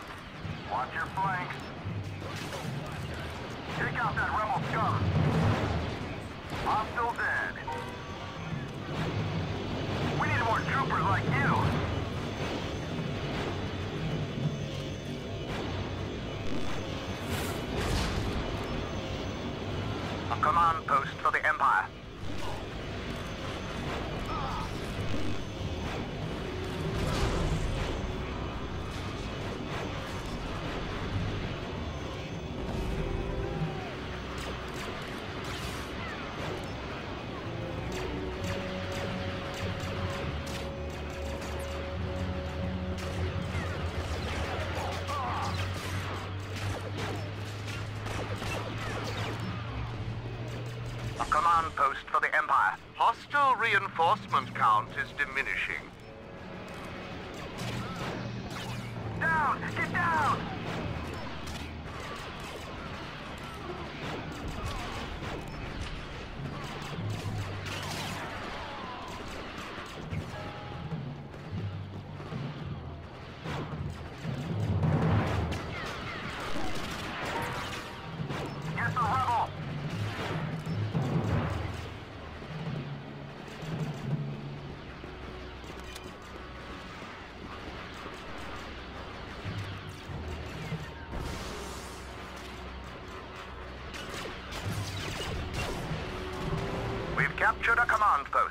Watch your flanks. Take out that rebel scum. Hostile dead. We need more troopers like you. A command post for the Empire. A command post for the Empire. Hostile reinforcement count is diminishing. Down! Get down! Get the rebel! We've captured a command post.